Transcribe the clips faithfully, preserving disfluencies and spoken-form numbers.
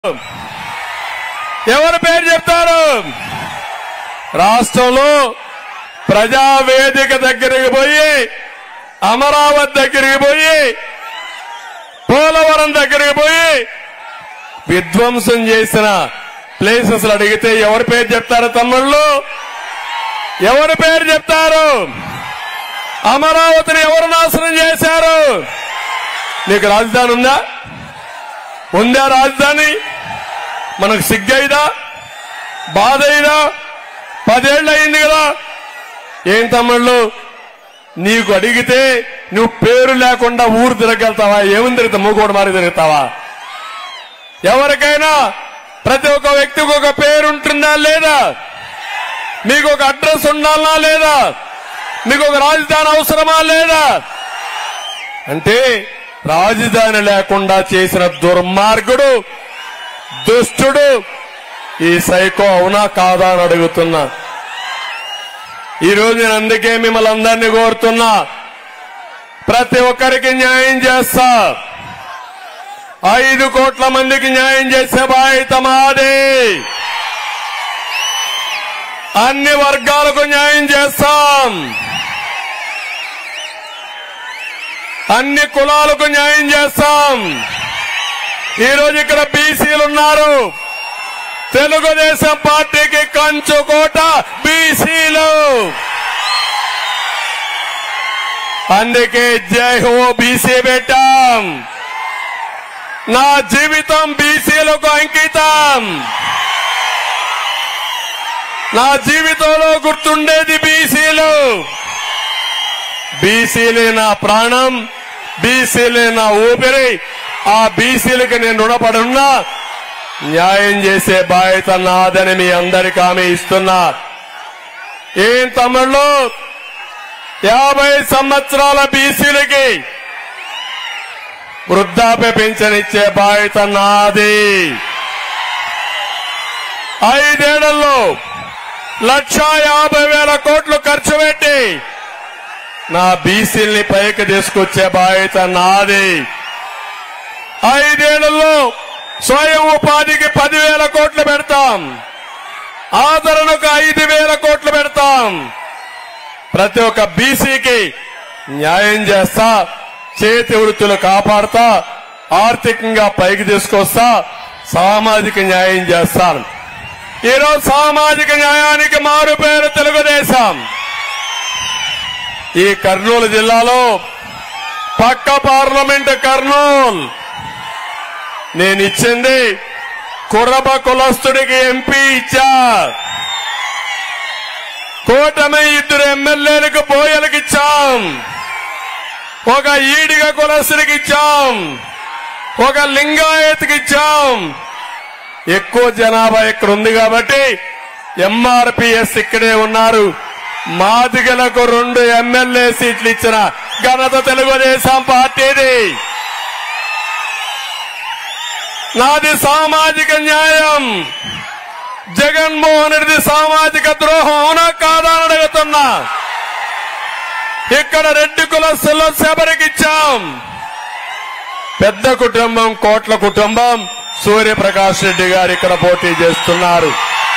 ఎవరి పేరు చెప్తారు? రాష్ట్రంలో ప్రజావేదిక దగ్గరికి పోయి, అమరావతి దగ్గరికి పోయి, పోలవరం దగ్గరికి పోయి విధ్వంసం చేసిన ప్లేసెస్ అడిగితే ఎవరి పేరు చెప్తారు తమ్ముళ్ళు? ఎవరి పేరు చెప్తారు? అమరావతిని ఎవరు నాశనం చేశారు? నీకు రాజధాని ఉందా? ఉందా రాజధాని? మనకు సిగ్గైదా? బాధ అయినా? పదేళ్ళు అయింది కదా. ఏం తమ్ముళ్ళు, నీకు అడిగితే నువ్వు పేరు లేకుండా ఊరు తిరగలుగుతావా? ఏమని తిరుగుతావు? మూకోడు మారి తిరుగుతావా? ఎవరికైనా ప్రతి ఒక్క వ్యక్తికి ఒక పేరు ఉంటుందా లేదా? మీకు ఒక అడ్రస్ ఉండాలనా లేదా? మీకు ఒక రాజధాని అవసరమా లేదా? అంటే రాజధాని లేకుండా చేసిన దుర్మార్గుడు, దుష్టుడు ఈ సైకో అవునా కాదా అని అడుగుతున్నా. ఈరోజు నేను అందుకే మిమ్మల్ని అందరినీ కోరుతున్నా, ప్రతి ఒక్కరికి న్యాయం చేస్తా. ఐదు కోట్ల మందికి న్యాయం చేసే బాధ్యత మాది. అన్ని వర్గాలకు న్యాయం చేస్తాం. అన్ని కులాలకు న్యాయం చేస్తాం. ఈరోజు ఇక్కడ బీసీలు ఉన్నారు. తెలుగుదేశం పార్టీకి కంచుకోట బీసీలు. అందుకే జై హో బీసీ పెట్టాం. నా జీవితం బీసీలకు అంకితం. నా జీవితంలో గుర్తుండేది బీసీలు. బీసీలే నా ప్రాణం, బీసీలే నా ఊపిరి. ఆ బీసీలకు నేను రుణపడున్నా. న్యాయం చేసే బాధ్యత నాదని మీ అందరికీ హామీ ఇస్తున్నా. ఏం తమ్ముళ్ళు, యాభై సంవత్సరాల బీసీలకి వృద్ధాప్య పెన్షన్ ఇచ్చే బాధ్యత నాది. ఐదేళ్లలో లక్ష యాభై వేల కోట్లు ఖర్చు పెట్టి నా బీసీల్ని పైకి తీసుకొచ్చే బాధ్యత నాది. ఐదేళ్లలో స్వయం ఉపాధికి పదివేల కోట్లు పెడతాం. ఆదరణకు ఐదు వేల కోట్లు పెడతాం. ప్రతి ఒక్క బీసీకి న్యాయం చేస్తా. చేతి వృత్తులు కాపాడుతా. ఆర్థికంగా పైకి తీసుకొస్తా. సామాజిక న్యాయం చేస్తాను. ఈరోజు సామాజిక న్యాయానికి మారు పేరు తెలుగుదేశం. ఈ కర్నూలు జిల్లాలో పక్క పార్లమెంటు కర్నూలు నేను ఇచ్చింది కురబ కులస్తుడికి ఎంపీ ఇచ్చా. కూటమి ఇద్దరు ఎమ్మెల్యేలకు బోయలకు ఇచ్చాం. ఒక ఈడిగ కులస్తుడికి ఇచ్చాం. ఒక లింగాయత్కి ఇచ్చాం. ఎక్కువ జనాభా ఇక్కడ ఉంది కాబట్టి ఎంఆర్పీఎస్ ఇక్కడే ఉన్నారు. మాదిగలకు రెండు ఎమ్మెల్యే సీట్లు ఇచ్చిన ఘనత తెలుగుదేశం పార్టీది. నాది సామాజిక న్యాయం. జగన్మోహన్ రెడ్డి సామాజిక ద్రోహం అవునా కాదా అని అడుగుతున్నా. ఇక్కడ రెడ్డి కులస్తుల్లో శబరికి ఇచ్చాం. పెద్ద కుటుంబం, కోట్ల కుటుంబం సూర్యప్రకాష్ రెడ్డి గారు ఇక్కడ పోటీ చేస్తున్నారు.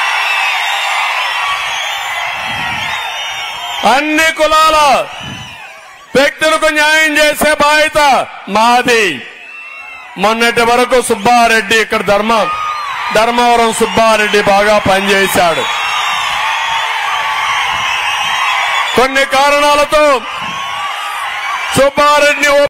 అన్ని కులాల వ్యక్తులకు న్యాయం చేసే బాధ్యత మాది. మొన్నటి వరకు సుబ్బారెడ్డి ఇక్కడ ధర్మ ధర్మవరం సుబ్బారెడ్డి బాగా పనిచేశాడు. కొన్ని కారణాలతో సుబ్బారెడ్డిని